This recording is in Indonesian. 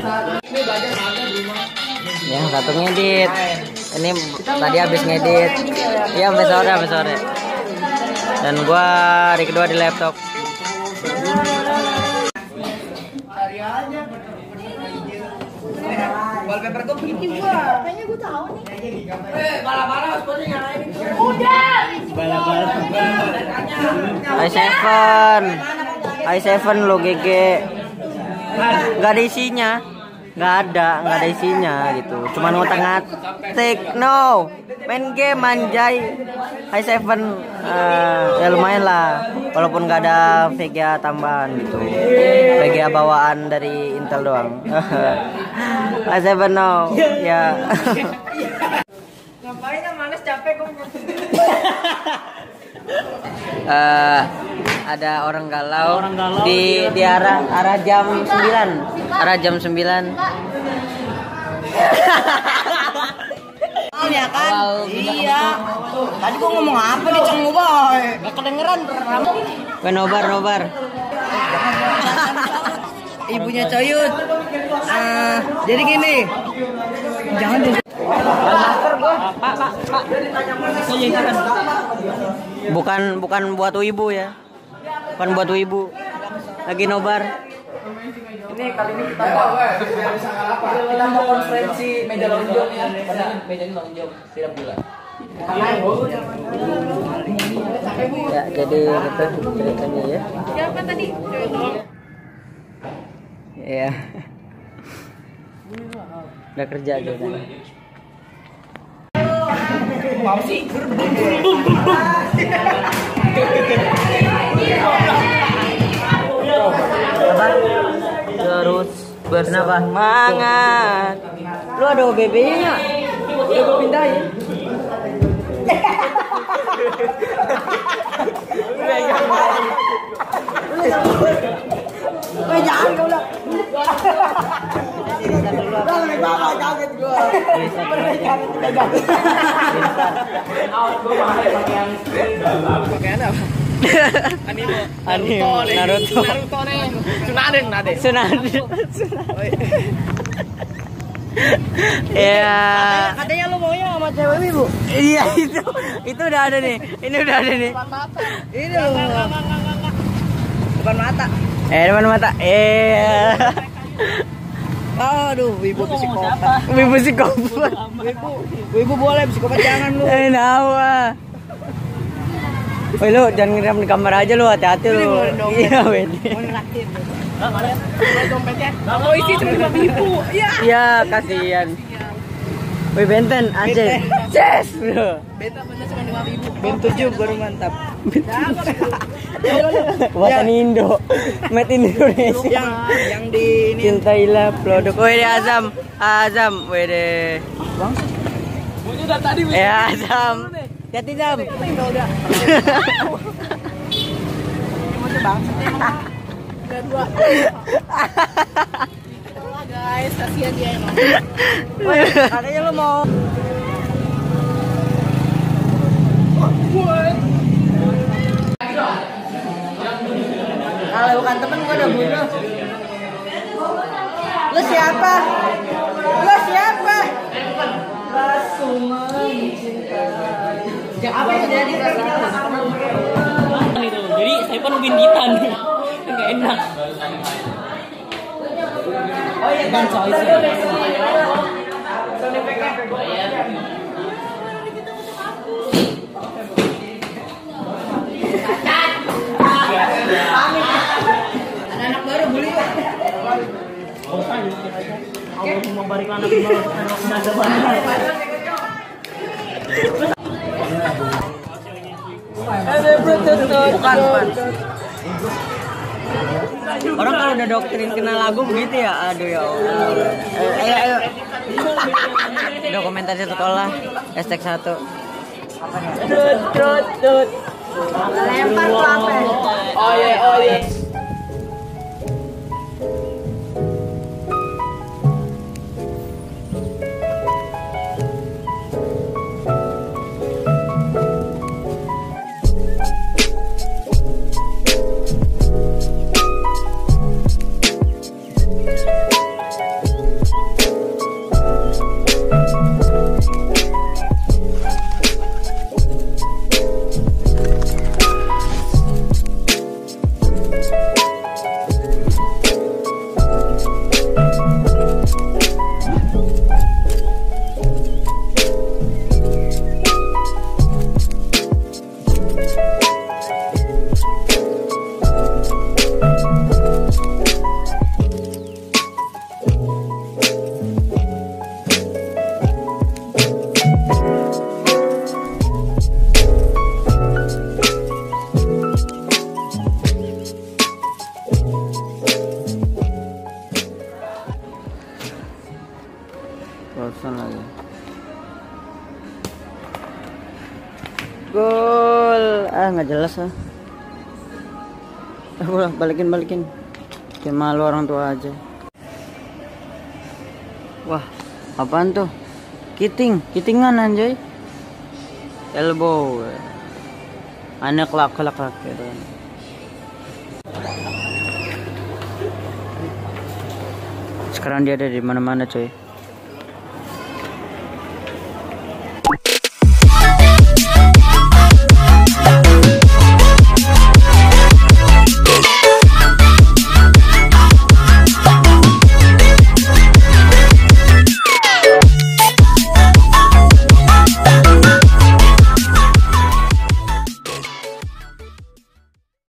Yang satu ngedit. Ini tadi habis ngedit. Iya, sampai sore. Dan gua hari kedua di laptop. Wallpaper gue bikin gua. Kayaknya gua tahu nih. Bala-bala seperti nyalain. Udah. Bala-bala. i7 lo GG. Gak ada isinya. Nggak ada isinya gitu. Cuman ngotak-ngatik. No, main game anjay. i7 ya lumayan lah. Walaupun nggak ada VGA tambahan gitu. VGA bawaan dari Intel doang. i7 no. Ya. Ngapain males capek kok. Ada orang galau di arah jam 9. Arah jam 9. Ya kan? Iya. Tadi gua ngomong apa nih Ceng Boy? Gak kedengeran. Nobar. Ibunya Coyut. Jadi gini. Jangan di Bukan buat ibu ya. Bukan buat ibu. Lagi nobar. Ini kali ini kita mau konferensi meja lonjong ya. Meja ini lonjong, tidak bulat. Ya, jadi gitu ceritanya ya. Siapa tadi? Iya. Udah kerja gitu. Mau sih. Apa? Terus bersemangat. Lu ada OBB-nya nggak? Udah gue pindahin. Jangan kau udah. Lebih bapak kaget gue. Pakaian apa? Anime Naruto nih. Tsunade. Ya. Katanya lu maunya sama cewek ibu. Iya itu udah ada nih. Ini udah ada nih. Ini loh. Depan mata. Depan mata. Aduh, ibu psikopat. Ibu psikopat. Ibu boleh, psikopat jangan lu. Nawa. Woi lu jangan ngiram di kamar aja lu, hati-hati lu. Iya, wede. Mau ngeraktir. Dompetnya. Mau isi cuma ibu. Iya. Iya, kasihan. Woi benten aja. Yes, bro. Benta bener cuma 5.000. Ben 7 baru mantap. Buatan Indo. Made in Indonesia. Yang di ini. Cintailah produk. Wede Azam, wede. Bang. Udah tadi. Ya Azam. Hati Zam. Udah. Ini bangsat emang. Udah 2. Guys, kasihan dia emang. Katanya lu mau. Kalau bukan temen gua udah bunuh. Lu siapa? Apa yang jadi? Jadi saya pun bintitan. Enggak enak. Oh iya kan choice. Anak baru beli yuk. Allahumma barik lana fi ma razaqtana. Bukan. Orang kalau udah doktrin kenal lagu begitu ya, aduh ya Allah. Ayo. Dokumentasi sekolah, hashtag 1. Trut. Lempar apa? Oh iya. Bosan lagi. Gol. Nggak jelas ah. Udah balikin. Kayak malu orang tua aja. Wah, apaan tuh? Kitingan anjay. Elbow. Aneh kelak gitu. Sekarang dia ada di mana-mana coy.